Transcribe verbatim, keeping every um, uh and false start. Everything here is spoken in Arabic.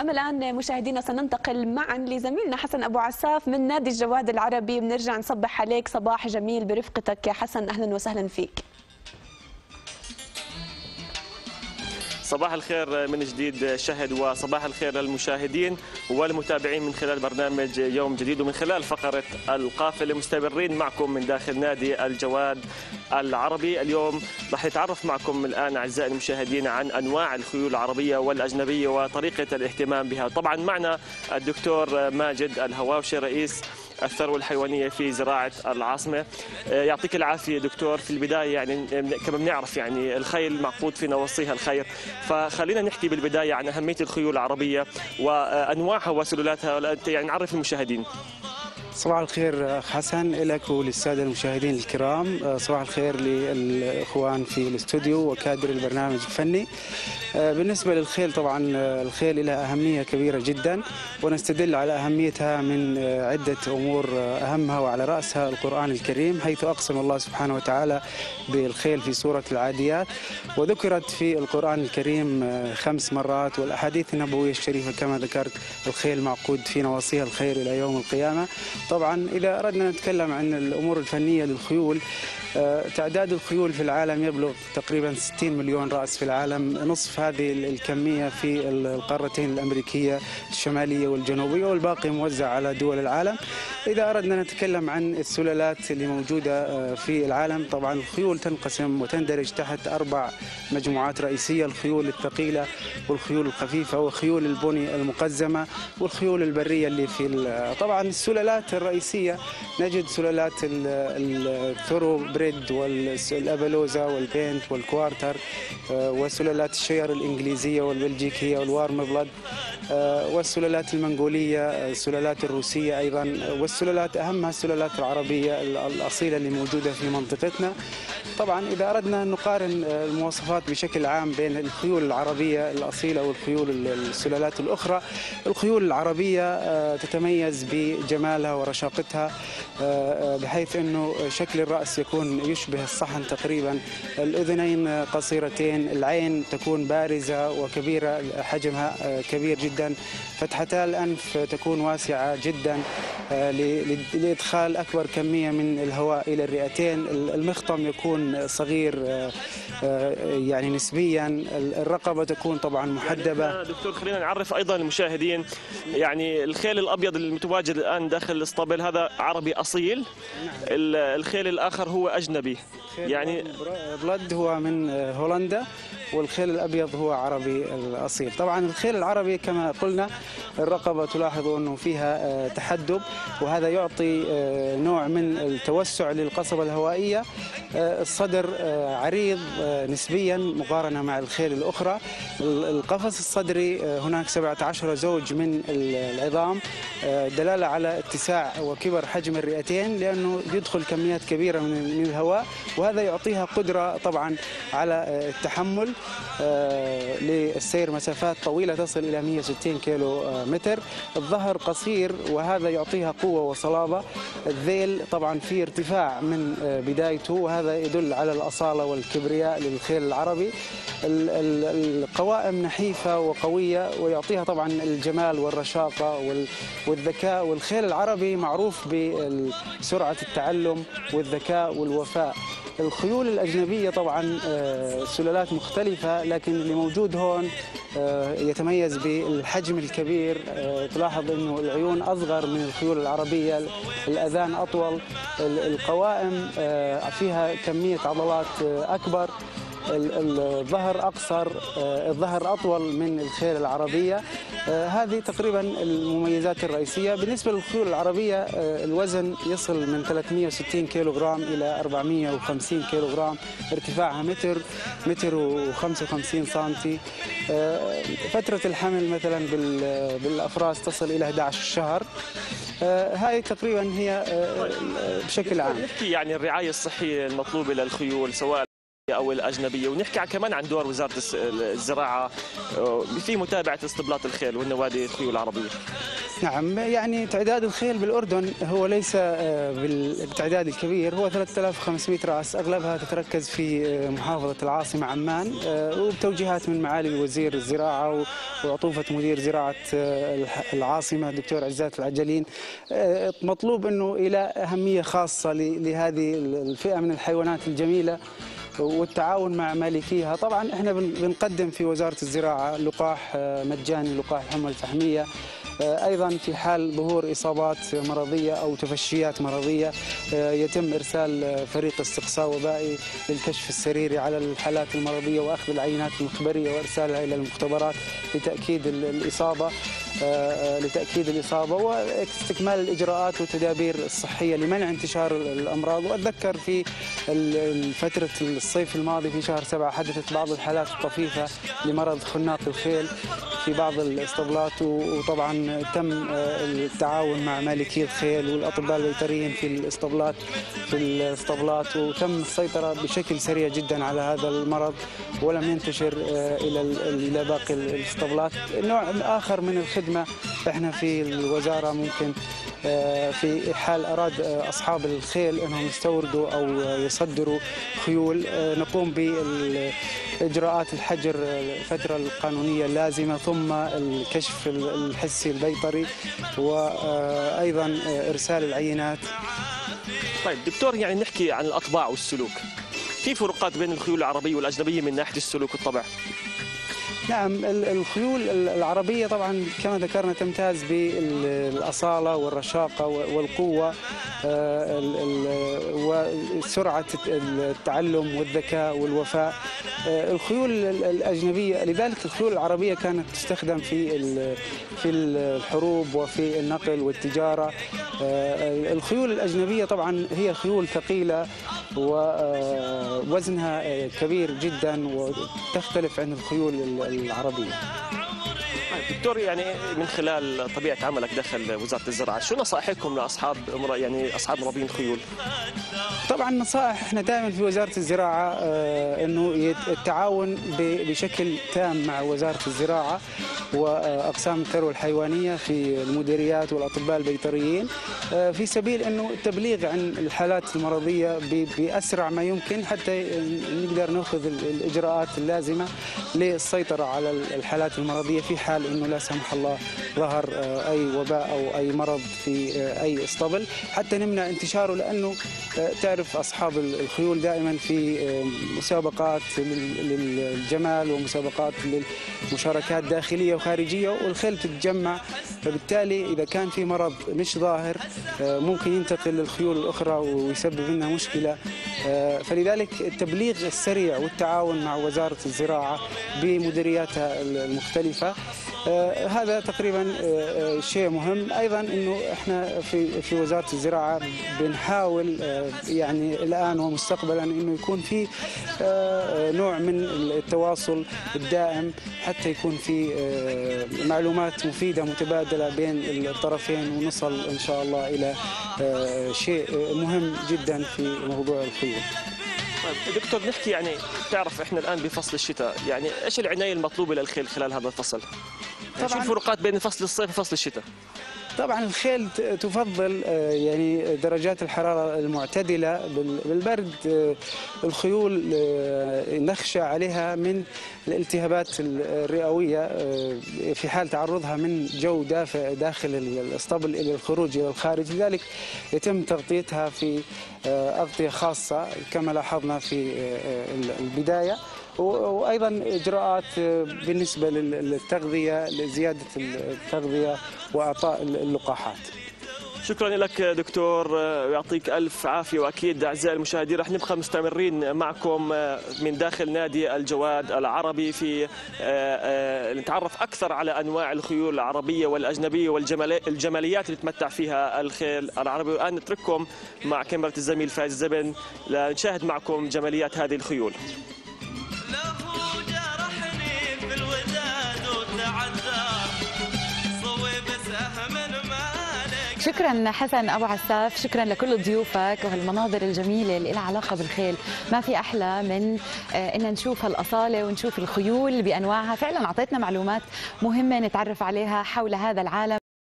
أما الآن مشاهدينا سننتقل معا لزميلنا حسن أبو عساف من نادي الجواد العربي. بنرجع نصبح عليك صباح جميل برفقتك يا حسن، أهلا وسهلا فيك. صباح الخير من جديد شهد، وصباح الخير للمشاهدين والمتابعين من خلال برنامج يوم جديد ومن خلال فقرة القافلة. مستمرين معكم من داخل نادي الجواد العربي. اليوم راح نتعرف معكم الآن أعزائي المشاهدين عن أنواع الخيول العربية والأجنبية وطريقة الاهتمام بها. طبعا معنا الدكتور ماجد الهواوشي رئيس الثروة الحيوانية في زراعة العاصمة. يعطيك العافية دكتور. في البداية يعني كما بنعرف يعني الخيل معقود في نواصيها الخير، فخلينا نحكي بالبداية عن أهمية الخيول العربية وأنواعها وسلالاتها، يعني نعرف المشاهدين. صباح الخير أخ حسن لك وللسادة المشاهدين الكرام، صباح الخير للإخوان في الاستوديو وكادر البرنامج الفني. بالنسبة للخيل طبعا الخيل لها أهمية كبيرة جدا، ونستدل على أهميتها من عدة أمور، أهمها وعلى رأسها القرآن الكريم، حيث أقسم الله سبحانه وتعالى بالخيل في سورة العاديات، وذكرت في القرآن الكريم خمس مرات، والأحاديث النبوية الشريفة كما ذكرت الخيل معقود في نواصيها الخير إلى يوم القيامة. طبعا إذا أردنا نتكلم عن الأمور الفنية للخيول، تعداد الخيول في العالم يبلغ تقريبا ستين مليون رأس في العالم، نصف هذه الكمية في القارتين الأمريكية الشمالية والجنوبية، والباقي موزع على دول العالم. إذا أردنا نتكلم عن السلالات اللي موجودة في العالم، طبعا الخيول تنقسم وتندرج تحت أربع مجموعات رئيسية: الخيول الثقيلة والخيول الخفيفة وخيول البني المقزمة والخيول البرية اللي في طبعا السلالات الرئيسية نجد سلالات الثرو بريد والأبلوزا والبينت والكوارتر، وسلالات الشير الإنجليزية والبلجيكية والوارم بلاد، والسلالات المنغولية، السلالات الروسية أيضا، والسلالات أهمها السلالات العربية الأصيلة اللي موجودة في منطقتنا. طبعا إذا أردنا أن نقارن المواصفات بشكل عام بين الخيول العربية الأصيلة والخيول السلالات الأخرى، الخيول العربية تتميز بجمالها ورشاقتها، بحيث أنه شكل الرأس يكون يشبه الصحن تقريبا، الأذنين قصيرتين، العين تكون بارزة وكبيرة، حجمها كبير جدا، فتحتا الأنف تكون واسعة جدا لإدخال أكبر كمية من الهواء إلى الرئتين، المخطم يكون صغير يعني نسبيا، الرقبة تكون طبعا محدبة. يعني دكتور خلينا نعرف أيضا المشاهدين، يعني الخيل الأبيض المتواجد الآن داخل الاسطبل هذا عربي أصيل، الخيل الآخر هو أجنبي يعني بلد هو من هولندا، والخيل الأبيض هو عربي الأصيل. طبعا الخيل العربي كما قلنا الرقبة تلاحظوا أنه فيها تحدب، وهذا يعطي نوع من التوسع للقصبة الهوائية. الصدر عريض نسبيا مقارنة مع الخيل الأخرى. القفص الصدري هناك سبعة عشر زوج من العظام، دلالة على اتساع وكبر حجم الرئتين، لأنه يدخل كميات كبيرة من الهواء، وهذا يعطيها قدرة طبعا على التحمل للسير مسافات طويلة تصل إلى مئة وستين كيلو متر. الظهر قصير وهذا يعطيها قوة وصلابة. الذيل طبعا في ارتفاع من بدايته، وهذا يدل على الأصالة والكبرياء للخيل العربي. القوائم نحيفة وقوية ويعطيها طبعا الجمال والرشاقة والذكاء، والخيل العربي معروف بسرعة التعلم والذكاء والوفاء. الخيول الأجنبية طبعا سلالات مختلفة، لكن اللي موجود هون يتميز بالحجم الكبير. تلاحظ أنه العيون أصغر من الخيول العربية، الأذان أطول، القوائم فيها كمية عضلات أكبر، الظهر أقصر، الظهر أطول من الخيل العربية. هذه تقريبا المميزات الرئيسية. بالنسبة للخيول العربية الوزن يصل من ثلاثمئة وستين كيلو جرام إلى أربعمئة وخمسين كيلو جرام، ارتفاعها متر متر وخمسة وخمسين سنتي. فترة الحمل مثلا بالأفراس تصل إلى أحد عشر شهر. هاي تقريبا هي بشكل عام. نحكي يعني الرعاية الصحية المطلوبة للخيول، سواء أو الأجنبية، ونحكي كمان عن دور وزارة الزراعة في متابعة اسطبلات الخيل والنوادي الخيول العربية. نعم، يعني تعداد الخيل بالأردن هو ليس بالتعداد الكبير، هو ثلاثة آلاف وخمسمئة رأس، أغلبها تتركز في محافظة العاصمة عمان، وبتوجيهات من معالي وزير الزراعة وعطوفة مدير زراعة العاصمة الدكتور عزات العجلين. مطلوب أنه إلى أهمية خاصة لهذه الفئة من الحيوانات الجميلة والتعاون مع مالكيها. طبعا احنا بنقدم في وزارة الزراعة لقاح مجاني، لقاح الحمى الفحمية، أيضا في حال ظهور إصابات مرضية أو تفشيات مرضية يتم إرسال فريق استقصاء وبائي للكشف السريري على الحالات المرضية وأخذ العينات المخبرية وإرسالها إلى المختبرات لتأكيد الإصابة لتأكيد الإصابة واستكمال الإجراءات والتدابير الصحية لمنع انتشار الأمراض. وأتذكر في فترة الصيف الماضي في شهر سبعة حدثت بعض الحالات الطفيفة لمرض خناق الخيل في بعض الاسطبلات، وطبعا تم التعاون مع مالكي الخيل والأطباء البيطريين في الاسطبلات في الاسطبلات وتم السيطرة بشكل سريع جدا على هذا المرض ولم ينتشر إلى إلى باقي الاسطبلات. نوع آخر من الخدمة احنا في الوزارة ممكن في حال أراد أصحاب الخيل أنهم يستوردوا أو يصدروا خيول نقوم بإجراءات الحجر الفترة القانونية اللازمة ثم الكشف الحسي البيطري وأيضا إرسال العينات. طيب دكتور، يعني نحكي عن الأطباع والسلوك، في فروقات بين الخيول العربية والأجنبية من ناحية السلوك والطبع؟ نعم، الخيول العربية طبعا كما ذكرنا تمتاز بالأصالة والرشاقة والقوة وسرعة التعلم والذكاء والوفاء. الخيول الأجنبية لذلك الخيول العربية كانت تستخدم في في الحروب وفي النقل والتجارة. الخيول الأجنبية طبعا هي خيول ثقيلة ووزنها كبير جدا وتختلف عن الخيول العربية. دكتور، يعني من خلال طبيعة عملك داخل وزارة الزراعة، شو نصائحكم لأصحاب يعني أصحاب مربين خيول؟ طبعا نصائح احنا دائما في وزارة الزراعة اه انه التعاون بشكل تام مع وزارة الزراعة واقسام الثروة الحيوانية في المديريات والاطباء البيطريين اه في سبيل انه التبليغ عن الحالات المرضية باسرع ما يمكن حتى نقدر ناخذ الاجراءات اللازمة للسيطرة على الحالات المرضية في حال انه لا سمح الله ظهر اه اي وباء او اي مرض في اه اي اسطبل حتى نمنع انتشاره. لانه تعرف أصحاب الخيول دائما في مسابقات للجمال ومسابقات للمشاركات داخلية وخارجية والخيل تتجمع، فبالتالي إذا كان في مرض مش ظاهر ممكن ينتقل للخيول الأخرى ويسبب لنا مشكلة. فلذلك التبليغ السريع والتعاون مع وزارة الزراعة بمديرياتها المختلفة آه هذا تقريبا آه شيء مهم. ايضا انه احنا في في وزاره الزراعه بنحاول آه يعني الان ومستقبلا انه يكون في آه نوع من التواصل الدائم حتى يكون في آه معلومات مفيده متبادله بين الطرفين ونصل ان شاء الله الى آه شيء مهم جدا في موضوع الخيول. طيب دكتور، نحكي يعني تعرف احنا الان بفصل الشتاء، يعني ايش العنايه المطلوبه للخيل خلال هذا الفصل؟ يعني شو الفروقات بين فصل الصيف وفصل الشتاء؟ طبعا الخيل تفضل يعني درجات الحرارة المعتدلة. بالبرد الخيول نخشى عليها من الالتهابات الرئوية في حال تعرضها من جو دافئ داخل الاسطبل إلى الخروج إلى الخارج، لذلك يتم تغطيتها في أغطية خاصة كما لاحظنا في البداية، وأيضا إجراءات بالنسبة للتغذية لزيادة التغذية وإعطاء اللقاحات. شكرا لك دكتور، ويعطيك ألف عافية. وأكيد أعزائي المشاهدين رح نبقى مستمرين معكم من داخل نادي الجواد العربي في نتعرف أكثر على أنواع الخيول العربية والأجنبية والجماليات اللي تمتع فيها الخيل العربي. والآن نترككم مع كاميرا الزميل فايز الزبن لنشاهد معكم جماليات هذه الخيول. شكرا حسن أبو عساف، شكرا لكل ضيوفك وهالمناظر الجميلة اللي لها علاقة بالخيل. ما في أحلى من إن نشوف هالأصالة ونشوف الخيول بأنواعها. فعلا أعطيتنا معلومات مهمة نتعرف عليها حول هذا العالم.